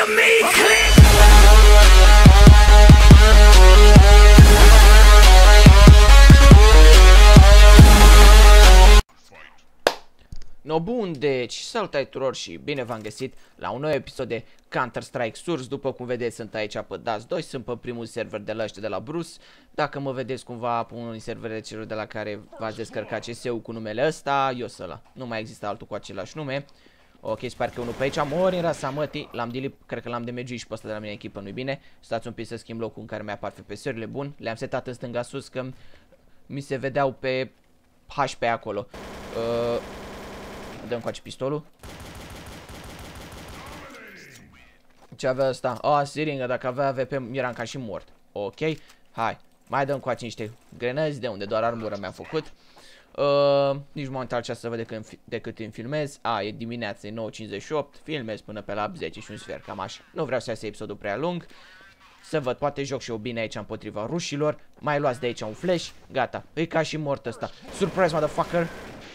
of me, click. No, bun, deci, salutare tuturor și bine v-am găsit la un nou episod de Counter-Strike Source. După cum vedeți, sunt aici pe DAS 2, sunt pe primul server de la ăștia de la Bruce. Dacă mă vedeți cumva pe unul din serverele celor de la care v-ați descărcat CS-ul cu numele ăsta, eu sunt ăla. Nu mai există altul cu același nume. Ok, sper că unul pe aici, mori în rasa mătii, l-am delete, cred că l-am damagiat și pe ăsta de la mine echipă, nu-i bine. Stați un pic să schimb locul în care mi-apar FPS-urile, bun. Le-am setat în stânga sus că mi se vedeau pe HP acolo. Dăm coace pistolul. Ce avea ăsta? Oh, siringă, dacă avea AVP eram ca și mort. Ok, hai. Mai dăm coace niște grenăzi, de unde doar armură mi-a făcut. Nici momentan ce să văd decât îmi filmez. E dimineața, e 9:58. Filmez până pe la 10 și un sfert, cam așa. Nu vreau să iasă episodul prea lung. Să văd, poate joc și eu bine aici împotriva rușilor. Mai luați de aici un flash. Gata, e ca și mort ăsta. Surprise, motherfucker.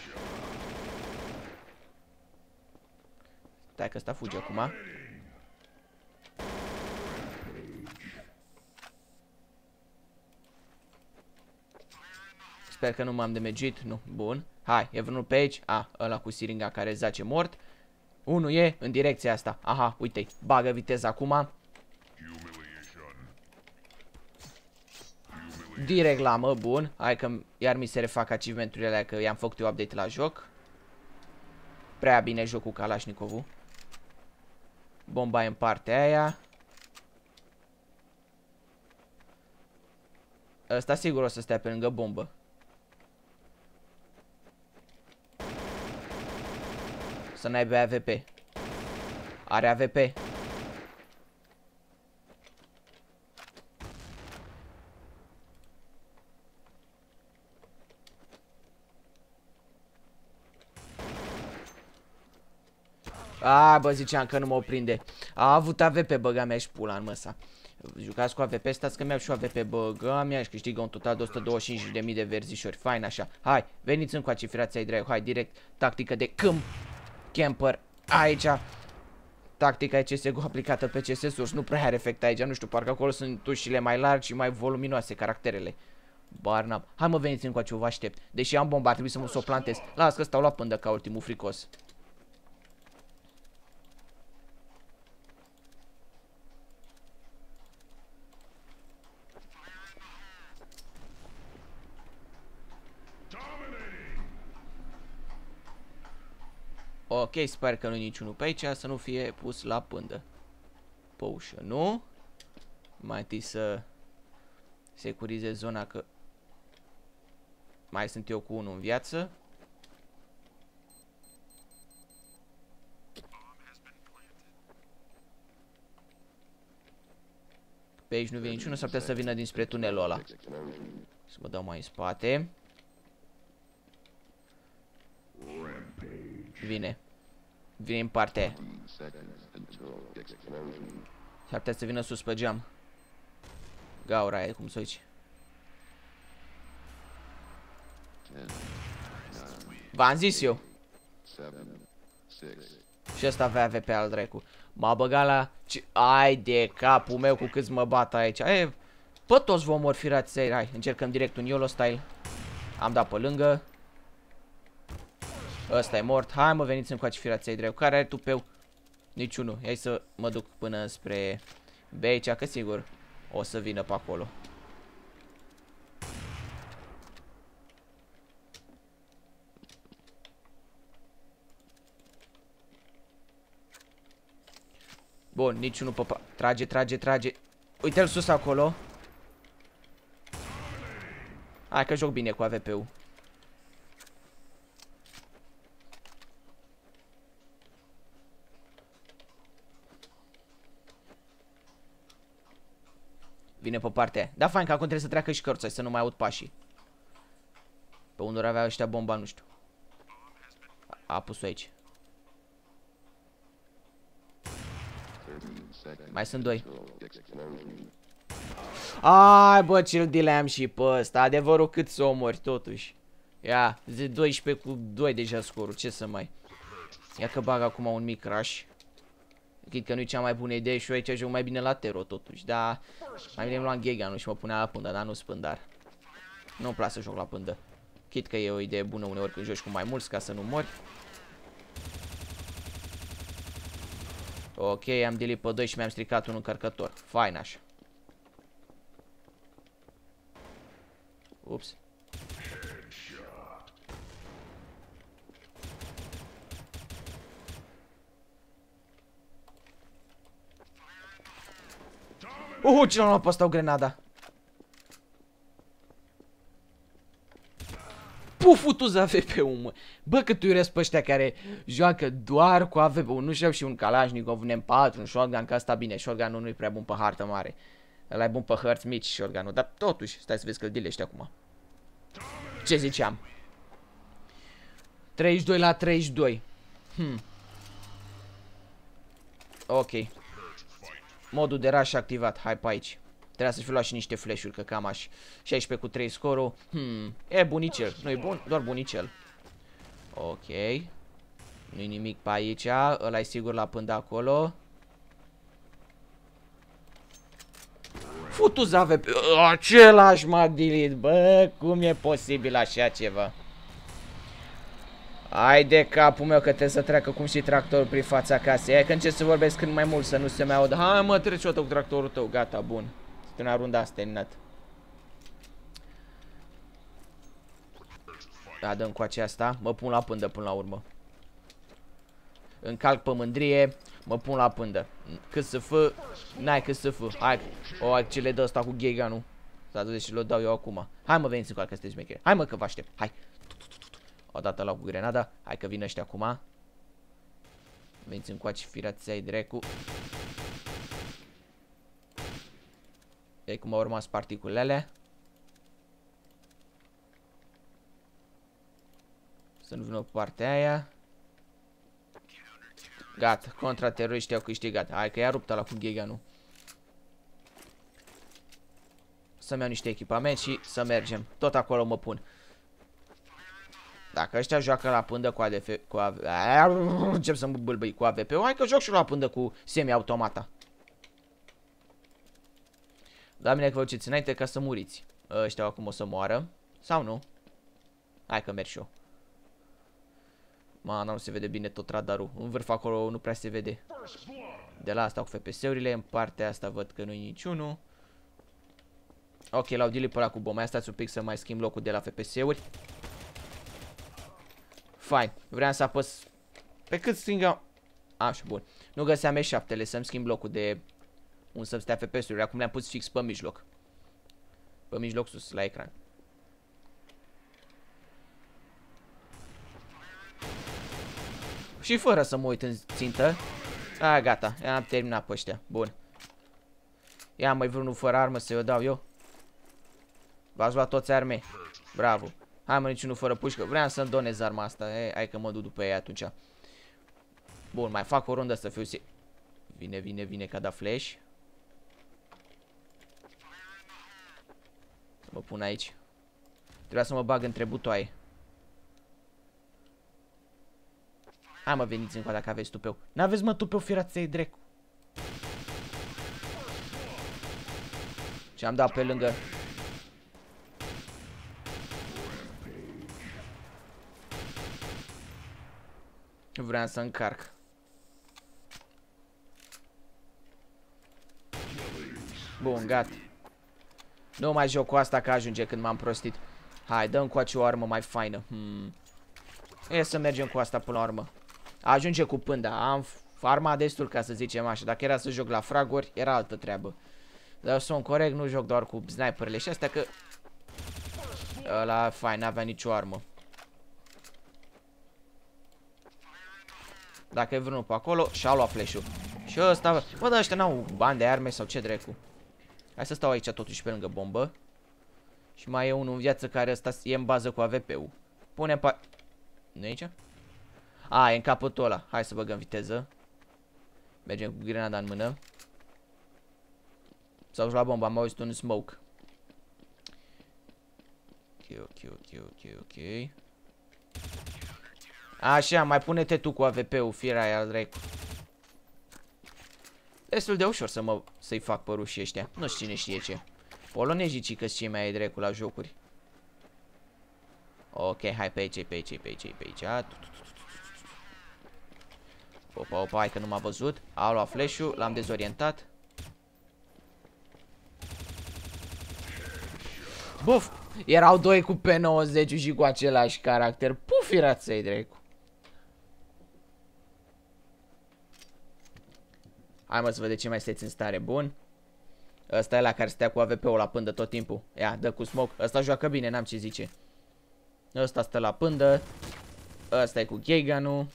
Stai că ăsta fuge acum. Sper că nu m-am damagiat. Nu, bun. Hai, e vreunul pe aici. Ăla cu siringa care zace mort. Unul e în direcția asta. Aha, uite-i. Bagă viteza acum. Direct la mă, bun. Hai că iar mi se refac achievement-urile alea, că i-am făcut eu update la joc. Prea bine joc cu Kalashnikovul. Bomba e în partea aia. Ăsta sigur o să stea pe lângă bombă. Să n-aibă AVP. Are AVP. Bă, ziceam că nu mă prinde. A avut AVP, băga mea și pula în măsa. Jucați cu AVP, stați că mi-au și AVP, băga mea și câștigă un total de 125.000 de verzișori. Fain așa. Hai, veniți încoace, firații ai drag. Hai, direct, tactică de câmp. Camper, aici. Tactica e CSGO aplicată pe CS Source. Nu prea are efect aici, nu știu, parcă acolo sunt tușile mai largi și mai voluminoase caracterele. Barnab. Hai mă, veniți încoace, vă aștept. Deși am bomba, ar trebui să mă o plantez. Las că stau la pândă ca ultimul fricos. Ok, sper că nu-i niciunul pe aici, să nu fie pus la pândă. Pe ușă, nu? Mai întâi să securizez zona, că mai sunt eu cu unul în viață. Pe aici nu vine niciunul, s-ar putea să vină dinspre tunelul ăla. Să mă dau mai în spate. Vine. Vine în partea aia. S-ar putea să vină sus pe geam. Gaura aia, cum să zici. V-am zis eu. Și ăsta avea AVP al dracu. M-a băgat la... Ai de capul meu cu câți mă bat aici. Pe toți vom mori, firați. Hai, încercăm direct un YOLO style. Am dat pe lângă. Ăsta e mort. Hai mă, veniți încoace, firați ai drept. Care are tupeu? Niciunul. Hai să mă duc până spre B aici, că sigur o să vină pe acolo. Bun, niciunul pe... Trage. Uite-l sus acolo. Hai că joc bine cu AVP-ul. Vine pe partea aia. Da, fain, că acum trebuie să treacă și căruța, să nu mai aud pașii. Pe unde avea ăștia bomba, nu știu. A pus-o aici. Mai sunt doi. Ai, bă, ce-l dileam și pe ăsta. Adevărul cât să omori, totuși. Ia, 12 cu 2 deja scorul, ce să mai... Ia că bag acum un mic rush. Chit că nu e cea mai bună idee și eu aici joc mai bine la Tero totuși, dar mai bine îmi luam Gheganu și mă punea la pândă, dar nu spândar. Nu-mi place să joc la pândă. Chit că e o idee bună uneori când joci cu mai mulți ca să nu mori. Ok, am delete pe 2 și mi-am stricat un încărcător. Fain așa. Ups. Cine l-a luat pe ăsta o grenada? Pufutuz AVP-ul, mă. Bă, cât iuresc pe ăștia care joacă doar cu AVP-ul. Nu și-au și un Kalashnikov, un M4, un shotgun, că asta bine. Shotgun-ul nu-i prea bun pe hartă mare. Ăla e bun pe hărți mici, shotgun-ul. Dar totuși, stai să vezi că-l dilești acum. Ce ziceam? 32 la 32. Ok. Modul de rush activat. Hai pe aici. Trebuia să-și fi luat și niște flash-uri, că cam aș. 16 cu 3 scorul. E bunicel. Nu-i bun? Doar bunicel. Ok. Nu-i nimic pe aici. Ăla e sigur la pânda acolo. Futuz AVP. Același m-a delete. Bă, cum e posibil așa ceva? Hai de capul meu că trebuie să treacă cum și tractorul prin fața casei. Hai că încerc să vorbesc cât mai mult să nu se mai audă. Hai mă, trece o dată cu tractorul tău. Gata, bun. În runda asta, terminat. Da, dăm cu aceasta. Mă pun la pândă până la urmă. Încalc pe mândrie. Mă pun la pândă. Cât să fă. N-ai cât să fă. Hai. O, ce le dă ăsta cu Gheganu. S-a dus și l-o dau eu acum. Hai mă, veniți încoarcă, sunteți șmecheri. Hai mă că vă aștept. Hai. Odată la cu grenada. Hai că vin ăștia acum. Veniți încoace, firați ai drecu. Ei cum au urmat particulele. Să nu vină pe partea aia. Gata, contra teroriștii au câștigat. Hai că i-a rupt ăla cu Gheganu. Să-mi iau niște echipament și să mergem. Tot acolo mă pun. Dacă ăștia joacă la pândă cu ADF, încep să mă bâlbâi cu AVP-ul, hai că joc și la pândă cu semi-automata. Da, bine că vă duceți înainte ca să muriți. Ăștia acum o să moară. Sau nu? Hai că merg și eu. Nu se vede bine tot radarul. În vârf acolo nu prea se vede. De la asta cu FPS-urile. În partea asta văd că nu-i niciunul. Ok, l-au delete pe ăla cu bomba. Stați un pic să mai schimb locul de la FPS-uri. Fine. Vreau să apăs. Pe cât stringam. Așa, bun. Nu găseam E7-le să-mi schimb locul de un să stea FPS-urile. Acum le-am pus fix pe mijloc. Pe mijloc sus, la ecran. Și fără să mă uit în țintă. Gata. Am terminat pe ăștia. Bun. Ia mai vreunul fără armă să-i o dau eu. V-ați luat toți arme. Bravo. Hai mă, niciunul fără pușcă. Vreau să-mi donez arma asta. Hai că mă duc după ei atunci. Bun, mai fac o rundă să fiu sigur. Vine că a dat flash. Să mă pun aici. Trebuia să mă bag între butoaie. Hai mă, veniți încă dacă aveți tupeu. N-aveți mă tupeu, firați-i drecu. Și am dat pe lângă. Vreau să încarc. Bun, gata. Nu mai joc cu asta că ajunge când m-am prostit. Hai, dăm cu o armă mai faină. E să mergem cu asta până la urmă. Ajunge cu pânda. Am farmat destul ca să zicem așa. Dacă era să joc la fraguri, era altă treabă. Dar sunt corect, nu joc doar cu sniperele și astea că... Ăla, fain, n-avea nicio armă. Dacă e vreunul pe acolo, și-a luat flash-ul. Și ăsta, bă, dar ăștia n-au bani de arme sau ce drecu. Hai să stau aici totuși pe lângă bombă. Și mai e unul în viață care ăsta e în bază cu AVP-ul. Pune pe... Nu e aici? E în capătul ăla. Hai să băgăm viteză. Mergem cu grenada în mână. S-au la bomba, am auzit un smoke. Ok. Așa, mai pune-te tu cu AVP-ul, fiera aia, dracu. Destul de ușor să-i fac pe rușii ăștia. Nu știu cine știe ce. Polonezii cică-s cei mai ai dracu la jocuri. Ok, hai pe aici, pe aici, pe aici, pe aici. Opa, opa, hai că nu m-a văzut. A luat flash-ul, l-am dezorientat. Buf! Erau doi cu P90 și cu același caracter. Puf, irați-i dracu. Hai mă să vedem ce mai sunteți în stare. Bun. Ăsta e la care stea cu AVP-ul la pândă tot timpul. Ia, dă cu smoke. Ăsta joacă bine, n-am ce zice. Ăsta stă la pândă. Ăsta e cu Geiganul.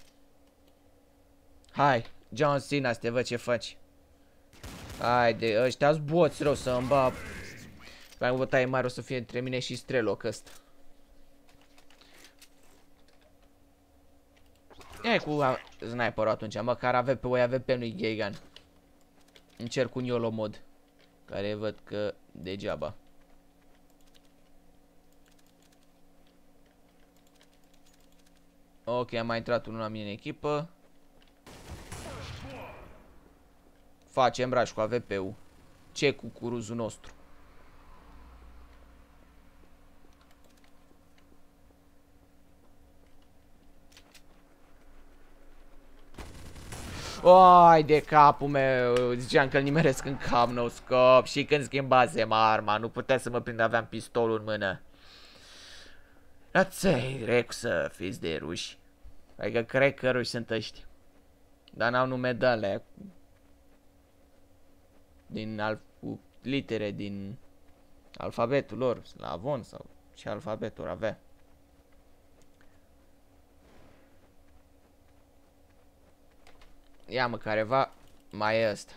Hai, John Cena, să te văd ce faci. Haide, ăștia-s boți rău să-mi ba. Mai bătaie mare o să fie între mine și Streloc ăsta. Ia cu sniperul atunci, măcar AVP-ul e AVP, nu-i Geigan. Încerc un YOLO mod. Care văd că degeaba. Ok, am mai intrat unul la mine în echipă. Facem rush cu AVP-ul. Ce cu curuzul nostru? Ai de capul meu, ziceam că-l nimeresc în cap, no scop. Și când schimbasem arma, nu putea să mă prind, aveam pistolul în mână. Aței, recu să fiți de ruși. Adică cred că ruși sunt ăștia. Dar n-au nume de alea. Cu litere din alfabetul lor, slavon sau ce alfabetul avea. Ia mă careva, mai e ăsta.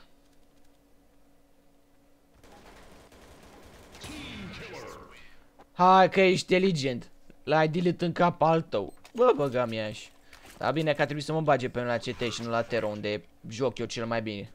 Hai că ești inteligent. L-ai dilit în cap al tău. Bă, băga mi așa. Dar bine că a trebuit să mă bage pe la CT și nu la Tero, unde joc eu cel mai bine.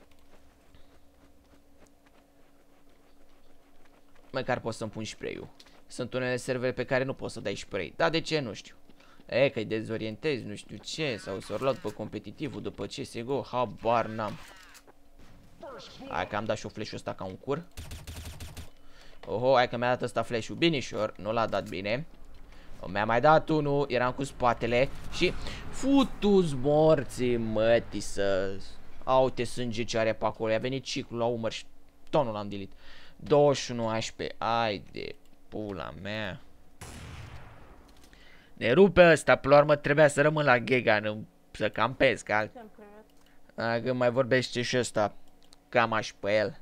Măcar pot să-mi pun spray-ul. Sunt unele servere pe care nu poți să dai spray. Dar de ce? Nu știu. E, că-i dezorientezi, nu știu ce. Sau s-or luat după competitivul, după CSGO. Habar n-am. Hai că am dat și-o flash-ul ăsta ca un cur. Oho, hai că mi-a dat ăsta flash-ul binișor. Nu l-a dat bine. Mi-a mai dat unul, eram cu spatele. Și futu-ți morții, mătii să... Aute sânge ce are pe acolo. I-a venit ciclul la umăr și tonul l-am dilit. 21 HP. Ai de pula mea. Ne rupe ăsta. Până la urmă trebuia să rămân la Gegan, să campez. Că mai vorbește și ăsta. Cam aș pe el.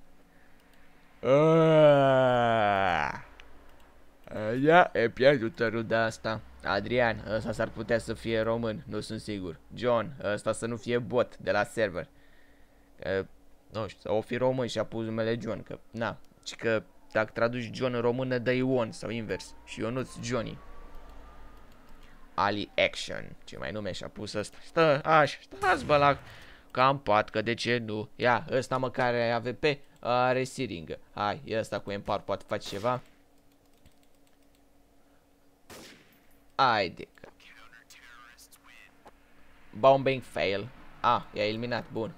Ia, e pierdut ruda asta. Adrian, ăsta s-ar putea să fie român, nu sunt sigur. John, ăsta să nu fie bot de la server. Nu știu, sau o fi român și a pus numele John, că, na, ci că dacă traduci John în română dă Ion sau invers. Și Ionuț Johnny. Ali Action, ce mai nume și-a pus ăsta. Stă, așa, stați bă la campat, că de ce nu? Ia, ăsta măcar are AVP, are siringă. Hai, ăsta cu M4 poate face ceva. Haide că... Bombing fail. Ah, i-a eliminat, bun.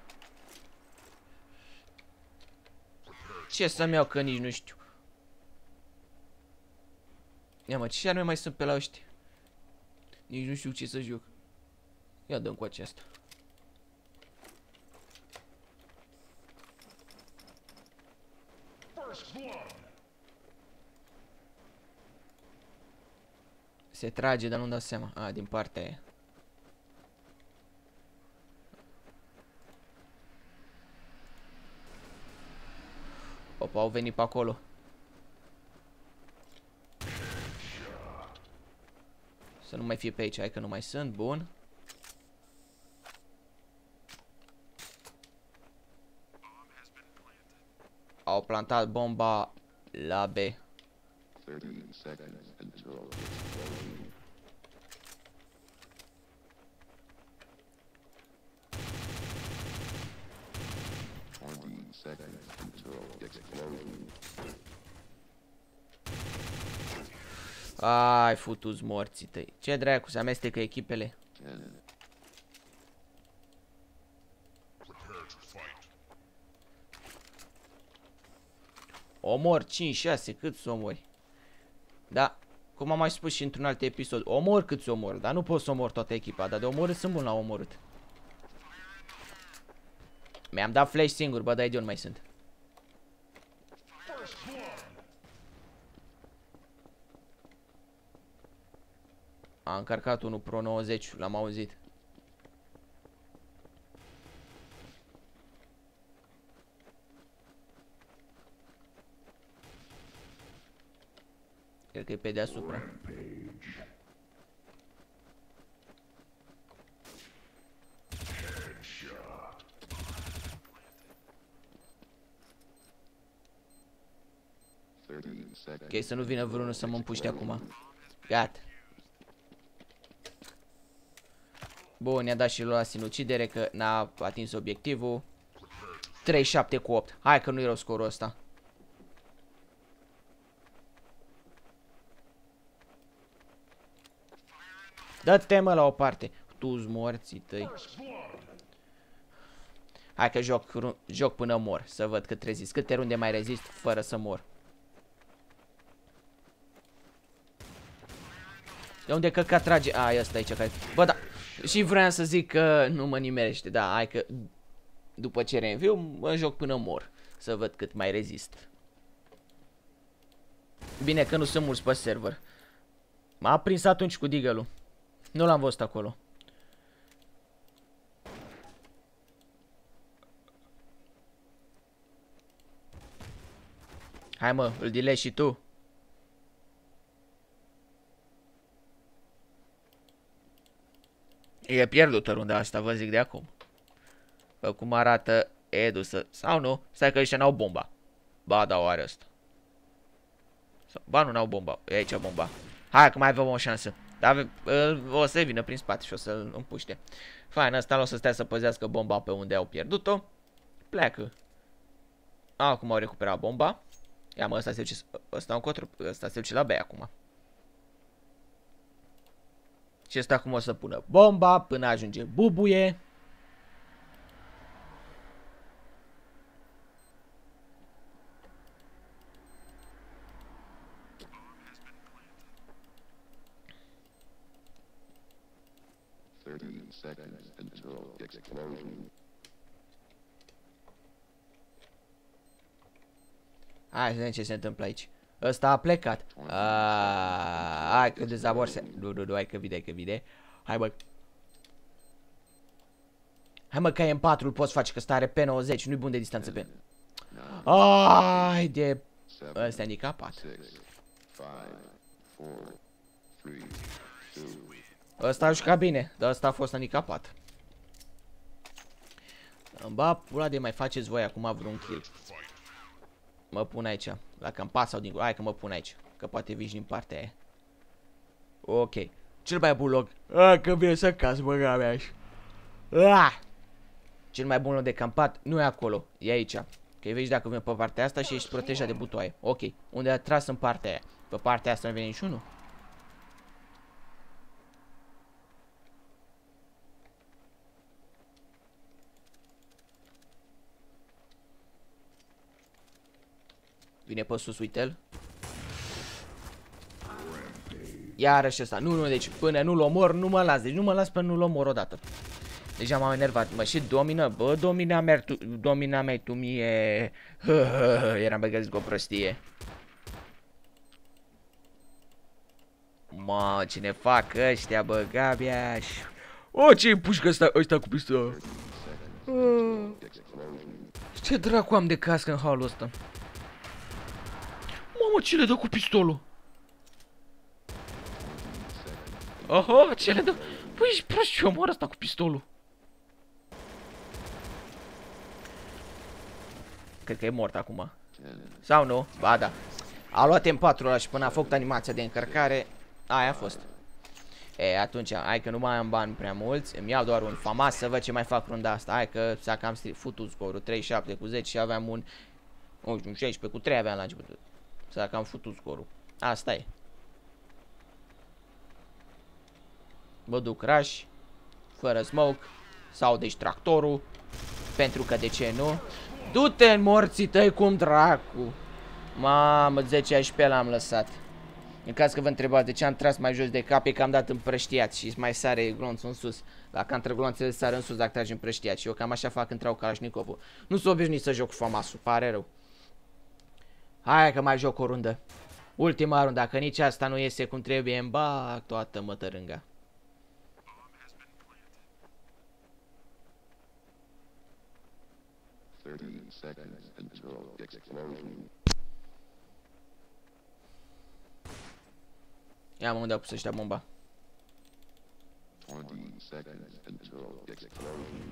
Ce să-mi iau că nici nu știu. Ia mă, ce anume mai sunt pe la ăștia? Nici nu știu ce să joc. Ia dăm cu aceasta. Se trage, dar nu-mi dau seama. A, din partea aia. Opa, au venit pe acolo. Să nu mai fie pe aici, hai că nu mai sunt, bun. Au plantat bomba la B. 30 seconds until explosion. Ai, futu-ți morții tăi. Ce dracu, se amestecă echipele? 10, Omor 5-6, cât să omori? Da, cum am mai spus și într-un alt episod, omor cât să omor, dar nu pot să omor toată echipa, dar de omorât sunt bun la omorât. Mi-am dat flash singur, bă, dar de unde mai sunt? A încărcat unul Pro 90, l-am auzit. Cred că e pe deasupra. Ok, să nu vină vreunul să mă împuște acum. Gata. Bun, ne-a dat și la sinucidere că n-a atins obiectivul. 37 cu 8. Hai că nu-i rău scorul ăsta. Dă-te mă la o parte. Tu-s morții tăi. Hai că joc până mor. Să văd cât rezist. Câte runde mai rezist fără să mor. De unde căcat trage? A, e ăsta aici care... Bă, da. Și vreau să zic că nu mă nimerește. Da, hai că după ce reînviu, mă joc până mor. Să văd cât mai rezist. Bine că nu sunt mulți pe server. M-a prins atunci cu Deagle-ul. Nu l-am văzut acolo. Hai mă, îl delegi și tu. E pierdută runda asta, vă zic de acum. Bă, cum arată Edu să... Sau nu? Stai că ăștia n-au bomba. Ba, da, o are ăsta. Ba, nu n-au bomba. E aici bomba. Hai că mai avem o șansă. Dar o să vină prin spate și o să-l împuște. Fain, ăsta nu o să stea să păzească bomba pe unde au pierdut-o. Pleacă. Acum au recuperat bomba. Ia mă, ăsta se duce, ăsta se duce la B acum. Și ăsta acum o să pună bomba până ajunge bubuie. Hai să vedem ce se întâmplă aici. Ăsta a plecat. Hai că dezabor se... Nu, hai că vine. Hai mă. Hai mă că e în 4 îl poți face că ăsta are pe 90, nu-i bun de distanță pe... Ai de... Ăsta e handicapat. Ăsta a jucat bine, dar ăsta a fost handicapat. Îmi ba pula de mai faceți voi acum vreun kill. Mă pun aici, la campa sau din... Hai că mă pun aici, că poate vii din partea aia. Ok. Cel mai bun loc... că vine să caz, băga mea așa. Cel mai bun loc de campat nu e acolo, e aici. Că vezi dacă vine pe partea asta și ești protejat de butoaie. Ok. Unde a tras în partea aia. Pe partea asta nu vine niciunul. Vine pe sus, uite-l. Iarăși ăsta. Nu, deci până nu-l omor, nu mă las. Deci nu mă las până nu-l omor odată. Deja m-am enervat. Mă, și domină. Bă, domina mea tu mie. Eram băgăzit cu o prostie. Mă, ce ne fac ăștia, bă, Gabiaș. O, ce-i pușcă ăsta cu pistol? Ce dracu am de cască în halul ăsta? Mamă, ce le dă cu pistolul? Oho, ce le dă? Păi, ești prost, ce omor ăsta cu pistolul? Cred că e mort acum. Sau nu? Ba da. A luat M4 ăla și până a făcut animația de încărcare. Aia a fost. E, atunci, hai că nu mai am bani prea mulți. Îmi iau doar un famas să văd ce mai fac runda asta. Hai că s-a cam futut scorul 37 cu 10 și aveam un... Nu știu, 16 cu 3 aveam la început. S-a cam futut scorul. Asta e. Mă duc rush. Fără smoke. Sau deci tractorul. Pentru că de ce nu? Du-te în morții tăi cum dracu. Mamă, 10 HP l-am lăsat. În caz că vă întrebați de ce am tras mai jos de cap, e că am dat împrăștiat și mai sare glonțul în sus. La cantrăglonțele sară în sus dacă tragi împrăștiat și eu cam așa fac când trau Kalashnikovul. Nu s-o obișnuit să joc cu FAMAS-ul, pare rău. Hai că mai joc o rundă. Ultima rundă, dacă nici asta nu iese cum trebuie, îmi bag toată mătărânga. Seconds until explosion. Ia mă, unde a pus ăștia bomba? 20 seconds until explosion.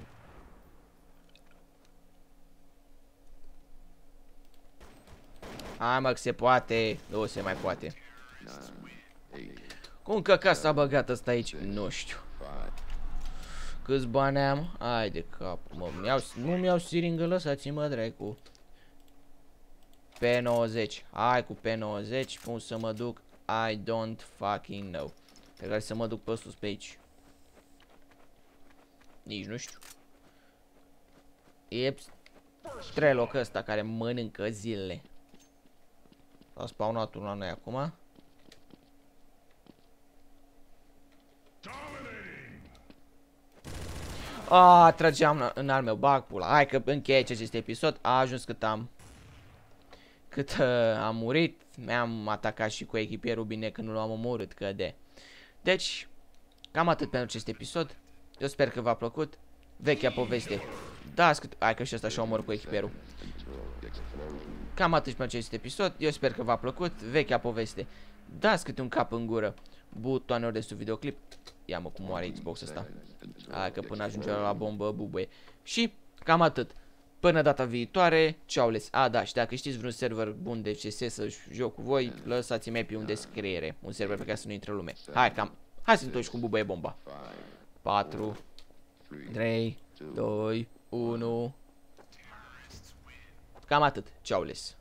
Hai mă, că se poate. Nu se mai poate. 9, 8, Cum că casa a băgat ăsta aici? Nu știu. 5. Câți bani am? Hai de cap, mă, nu mi-au siringă, lăsați-mă dracu. P90, hai cu P90, cum să mă duc? I don't fucking know. Pe care să mă duc pe sus pe aici. Nici nu știu. E Strelok ăsta care mănâncă zilele. S-a spawnat una noi acum. Trageam în al meu, bag pula. Hai că încheie acest episod. A ajuns cât am. Am murit. Mi-am atacat și cu echipierul, bine că nu l-am omorât, că de. Deci, cam atât pentru acest episod. Eu sper că v-a plăcut. Vechea poveste. Da, hai că și ăsta și-a omor cu echipierul. Cam atât pentru acest episod. Eu sper că v-a plăcut. Vechea poveste. Dați câte un cap în gură butoanelor de sub videoclip. Ia mă cum moare Xbox ăsta. Hai că până ajunge la bombă bubuie. Și cam atât. Până data viitoare, ceaules. Da, și dacă știți vreun server bun de CS să joc cu voi, lăsați-mi pe un descriere. Un server pe care să nu intre lume. Hai să ne întoarcem cu bubuie bomba. 4 3 2 1. Cam atât. Ceaules.